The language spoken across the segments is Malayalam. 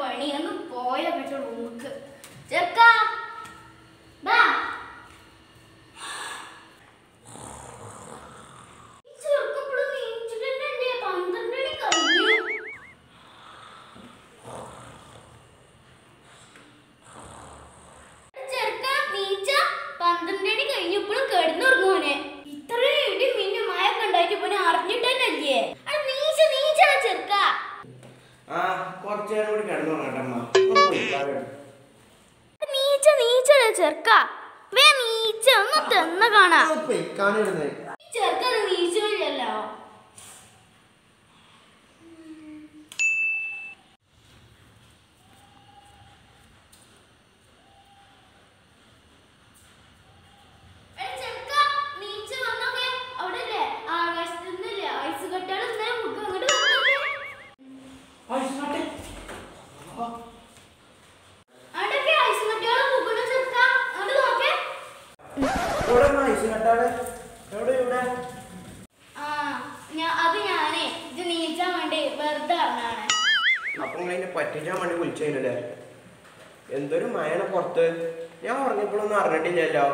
പണി ഒന്ന് പോയാ പറ്റും റൂമുക്ക്. ചെറുക്ക ബാ. എന്തൊരു മഴ പുറത്ത്. ഞാൻ ഉറങ്ങിയപ്പോഴൊന്നും അറിഞ്ഞിട്ടില്ലല്ലോ.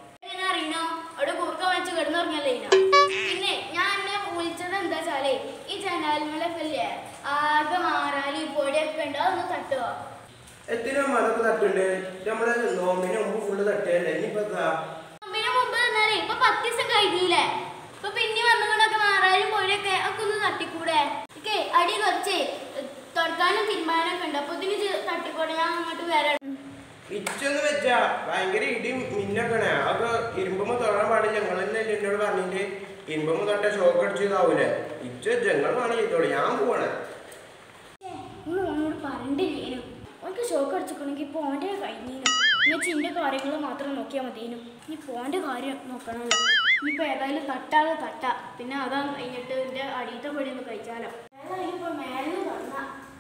പിന്നെ ഞാൻ എന്നെ വിളിച്ചത് എന്താ വെച്ചാലേ ഈ ജനാലിമലൊക്കെ ആകെ മാറാലി പൊടിയൊക്കെ ഉണ്ട്, അതൊന്ന് തട്ടുക. എത്തിനും അതൊക്കെ തട്ടുണ്ട്. നമ്മള് നോമ്പിന് മുമ്പ് ഫുള്ള് തട്ടിയല്ലേ. ഇനിയിപ്പോ നോമ്പിന് മുമ്പ് തന്നാലേ ഇപ്പൊ 10 ദിവസം കഴിഞ്ഞില്ലേ. ഇപ്പൊ പിന്നെ വന്നുകൊണ്ടൊക്കെ മാറാലും പൊടിയൊക്കെ ഒക്കെ ഒന്ന് തട്ടിക്കൂടെ? അടി കുറച്ച് തുടക്കാനും തീരുമാനമൊക്കെ ഉണ്ട്. അപ്പൊ ഇതിന് തട്ടിക്കോട്ടെ, ഞാൻ അങ്ങോട്ട് വരാം. ഇച്ചൊന്ന് വെച്ചാ ഭയങ്കര ഇടി മിന്നൊക്കെ. അതൊക്കെ ഇരുമ്പുമ്പോ തൊടാൻ പാടില്ല. ഞങ്ങൾ തന്നെ എന്നോട് പറഞ്ഞിട്ട് ഇരുമ്പുമ്പോ തൊട്ട ഷോക്ക് അടിച്ചതാവൂലേ. ഇച്ച ജങ്ങളാണ് ചെയ്തോളൂ. ഞാൻ പോവാണ്. ഓനോട് പറഞ്ഞില്ലേനും. ഓനക്ക് ഷോക്ക് അടിച്ചിട്ടുണ്ടെങ്കിൽ ഇപ്പൊ ഓൻ്റെ കഴിഞ്ഞേനും. ഞാൻ ചിന്റെ കാര്യങ്ങൾ മാത്രം നോക്കിയാൽ മതിയേനും. ഇനി പോൻ്റെ കാര്യം നോക്കണമല്ലോ. ഇനിയിപ്പോൾ ഏതായാലും തട്ടാതെ തട്ടാ. പിന്നെ അതാ കഴിഞ്ഞിട്ട് എൻ്റെ അടിയത്തെ പൊടി ഒന്ന് കഴിച്ചാലോ. ഏതായാലും ഇപ്പൊ മേലെ തുറന്ന